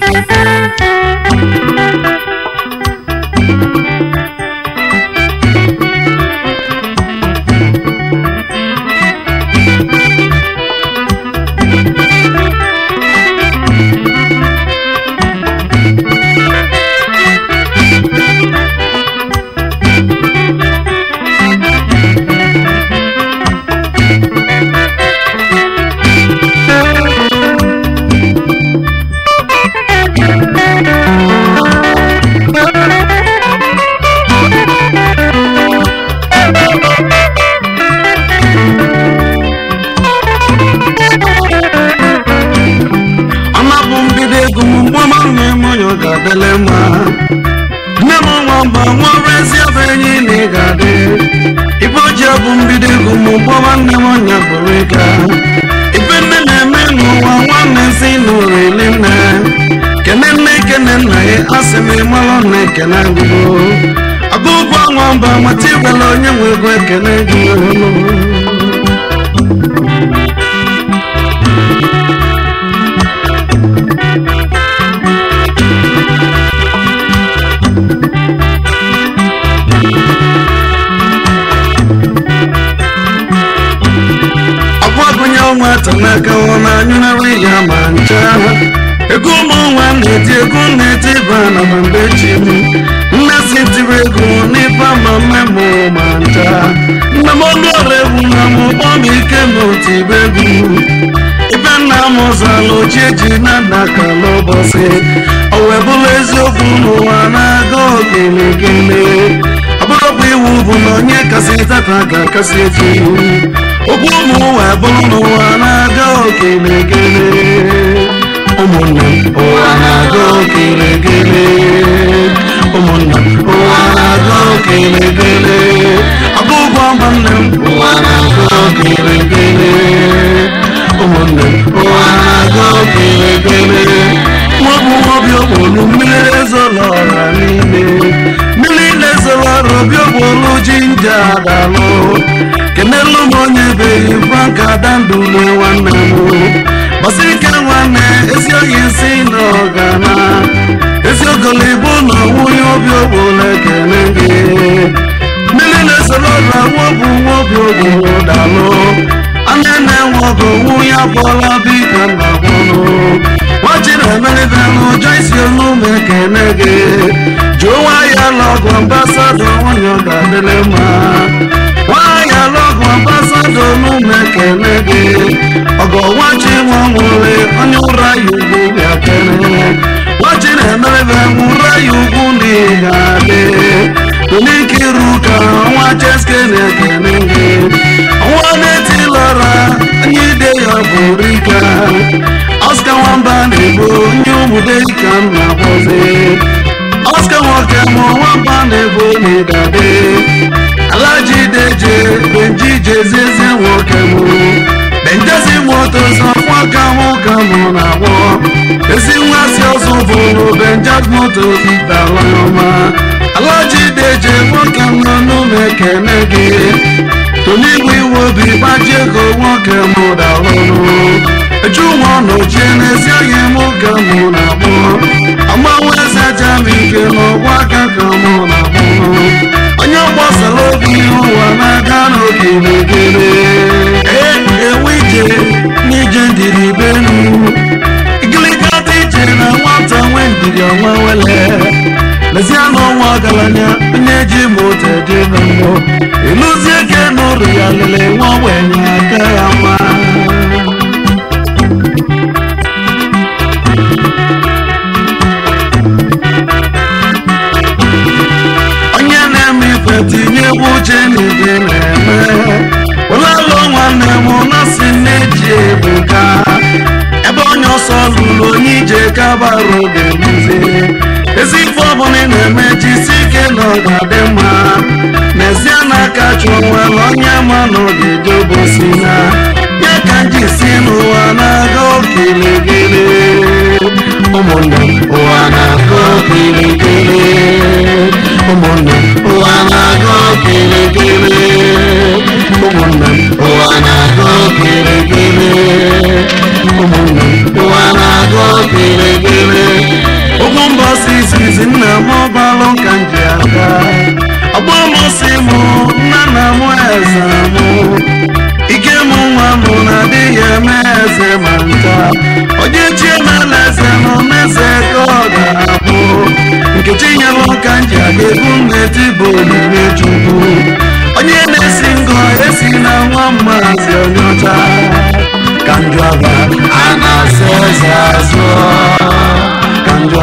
Wanna go,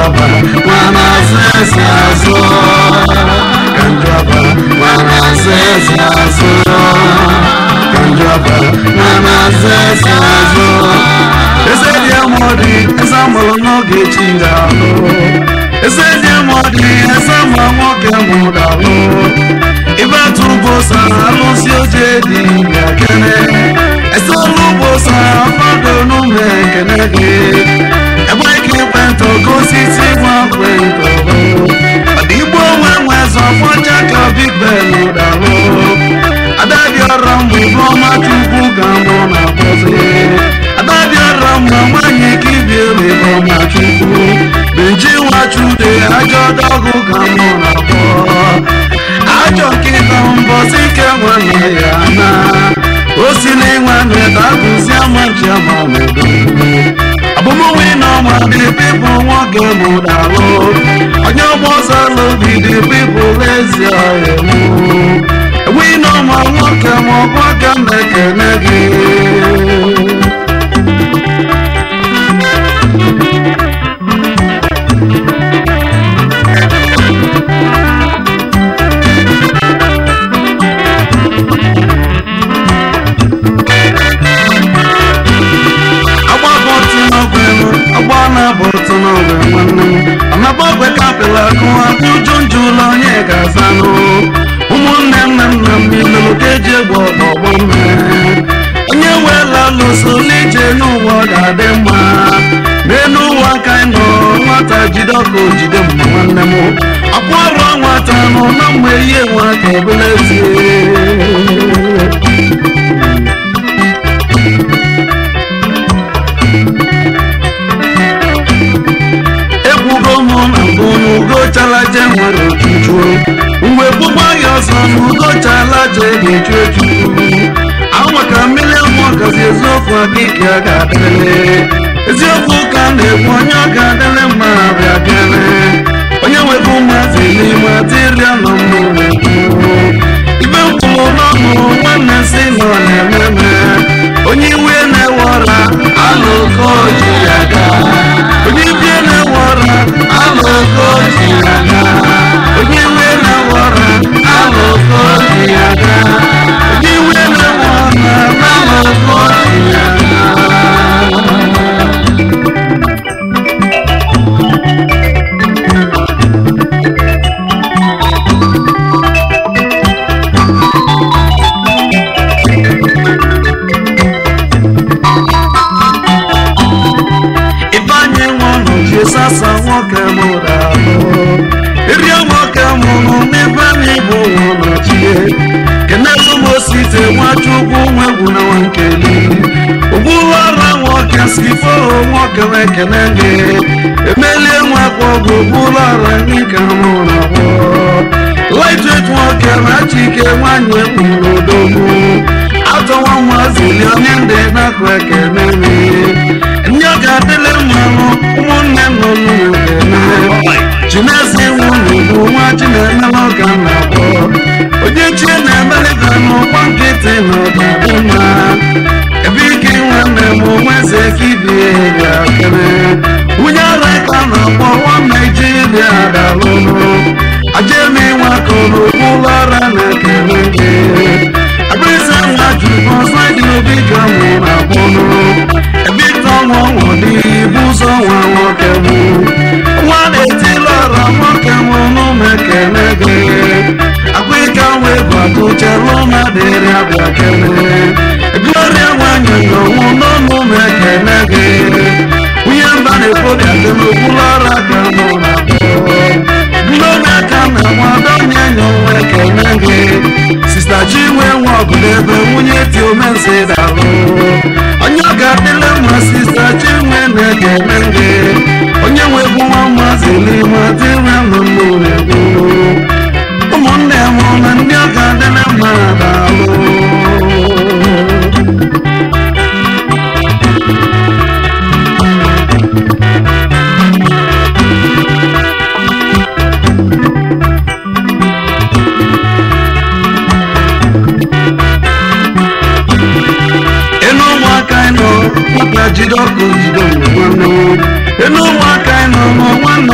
Kanjaba, mana sesiazo. Kanjaba, mana sesiazo. Kanjaba, mana sesiazo. Ese dia modi, esa molo ge chingalo. Ese dia modi, esa mamo ke mudalo. Iba tu bosa, alusi ojedi yakene. Esa lu bosa, amado no me kenege. Eba ki pento go sisi wa pento. Adibo wa so foja ka big bell udalo. Adadi arambu bloma tuku gambo na pose. Adadi arambu manye kibiri bloma tuku. Benji wa chude ajo dogu gambo na po. Ajo kita mbosike wana yana. Osile wana takusi amanchi amamedo. Abomo wino ma the people walk mudalo. Onyo bosa love the people lazy ayemu. We know my walk neke. Abana botono wenu. Amabogwe kapela kwa kujunjulo nyega sano. Umunne mmemme keje gbobo bomme. Onye wela losolije nuwa gadema. Menu wakaino nwata jidoko jide mwanne mo. Akwaro nwata no na mweye nwata ebelezi. Ugo chala je nwere ojuju. Uwe bugba ya son ugo chala je gejuju. Awa ka mmiri mmụọ kazi eziokwu akike ga-adịrị. Eziokwu ka na-ekwu onye ọ ga-adịrị mma abịa kere. Onye wepụ mmazi n'ime atịrịa nọ mmụọ. Ibe mkpụrụ n'ọnụ nwanne si nọ na-ememe. Onye iwe na-ewora alụkọ ji ya gaa. Onye bie na-ewora alụkọ ji ya gaa. Onye iwe na-ewora alụkọ ji ya gaa. Onye iwe na-ewora alụkọ ji ya gaa. Sasa woke mudalo. Irio woke munu nifani buwo nochie. Kenesu mosite wachugu mwebu na wankeli. Ugulara woke skifo woke wekenenge. Emelie mwakwogo ugulara nika muna wo. Lightweight woke rachike wanye unodogu. Ato wa mwazili onyende na kwekeneme. Nyoga dele mano umunne nonu kene. Chinesi wunu wachine meloga nabo. Oje chene melika no pankete no dadima. Ebiki wene mo wese kibie ya kene. Unyara kana po wa Nigeria dalono. Ajemi wakono bulara na kene. Abrisa waju konslide obika mo na bono. Wodi buzo wa wokemu wane tilara wokemu no mekenege akwika we gwago chelo na dere abakene gloria wanyo no mekenege uyamba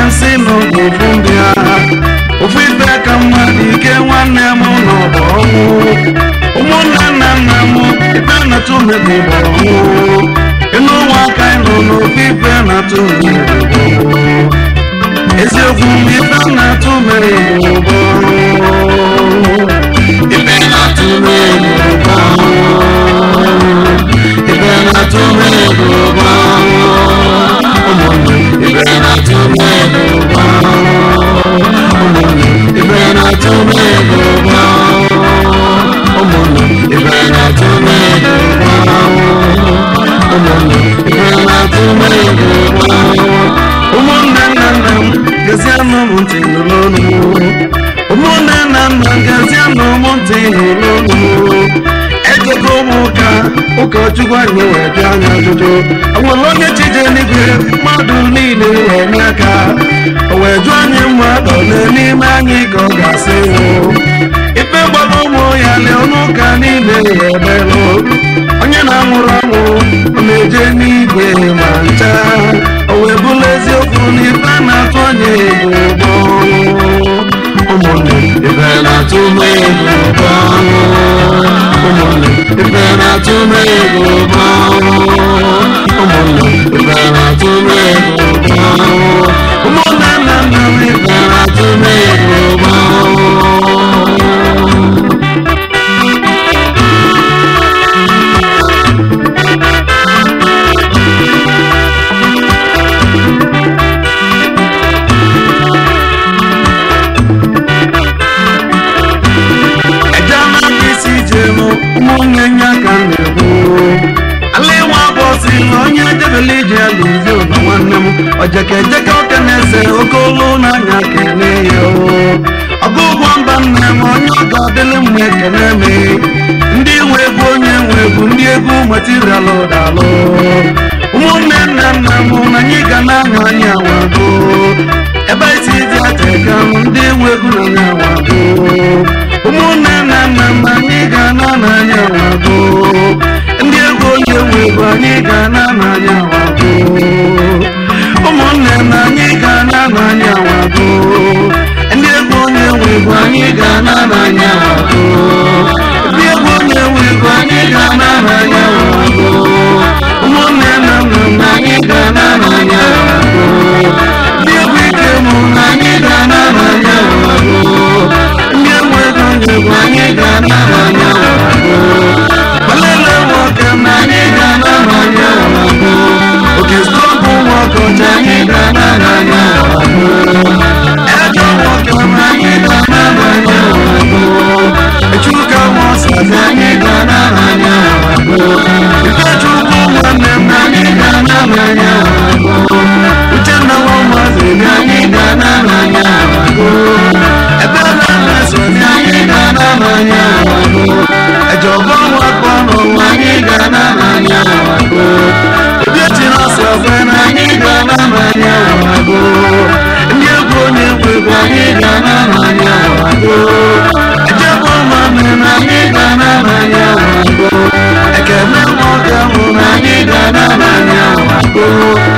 si n'oge ofu ya ofu ife ka mmadụ ike nwanne m n'ọbụ ọnwụ ụmụnne nna nna m ife na-atụ mebi bụ ọnwụ ịnụ nwa aka ịnọ n'ofu ife na-atụ mebi bụ ọnwụ eziokwu ife na-atụ mebi bụ ọnwụ ife na-atụ mebi bụ ọnwụ ife na-atụ mebi bụ ọnwụ ụmụnne ife na-atụ mebi bụ ụmụnne ife na-atụ mebi bụ ụmụnne ife na-atụ mebi bụ ụmụnne ife na-atụ mebi bụ ụmụnne nna nna m gezienụ m ntị n'olu ụmụnne nna nna gezienụ m ntị n'olu ejego m ụkọchukwu anyị wee bịa anya ajụjụ onwere onye chije n'igwe mmadụ niile wee nye aka o wee jụọ anyị mmadụ ole n'ime anyị ka ọ ga-asị ife gbara ụmụ ya lee ọnụ ụka niile ebelụ onye na-anwụrụ anwụ ọ na-eje n'igwe ma ncha o wee bụrụ eziokwu na ife na-atụ onye egwu ụgbọ ụmụnne ife na-atụ m egwu ụgbọ ụmụnne ife na-atụ m egwu ụgbọ ụmụnne ife na-atụ m egwu ụgbọ ụmụnne nna nna m ife na-atụ m egwu ụgbọ ụmụnne nya ka na-egbu ala ịnwa bọsị na onye debele iji ya lụzi ụlọ nwanne m ojekejeke oke na-ese oke olu n'anya kene ya ọgụ ụgwọ mba nne m onye ọ ga-adịlị mma ekene me ndị nwe egwu onye nwe egwu ndị egwu materialụ dalụ ụmụnne nna nna m na anyị ga na-anya anya wago ebe isi dị ateka ndị nwe egwu na anya wago ụmụnne nna nna m anyị ga na-anya wago ndị egwu onye nwe egwu anyị ga na-anya wago ụmụnne na anyị ga na-anya wago ndị egwu onye nwe egwu anyị ga na-anya wago ndị egwu onye nwe egwu anyị ga na-anya wago ụmụnne nna nna m anyị ga na-anya wago ndị egwu ike mụ na anyị ga na-anya wago ndị egwu ego onye egwu anyị ga na-anya wago balele nwoke na anyị ga na-anya wago oke stọpụ nwoke ọcha anyị ga na-anya wago ejọ nwoke na anyị ga na-anya wago echuka nwaọsazi anyị ga na-anya wago ifechukwu nwanne m na anyị ga na-anya wago uchenna nwaọmazi anyị ga na-anya wago ebe na-esozi anyị ga na-anya wago ejọba nwakọ n'ụwa anyị ga na-anya wago obiechiri ọsọ ọfe na anyị ga na-anya wago ndị egwu onye egwu egwu anyị ga na-anya wago ejebe ụmụnne na anyị ga na-anya wago ekene nwoke mụ na anyị ga na-anya wago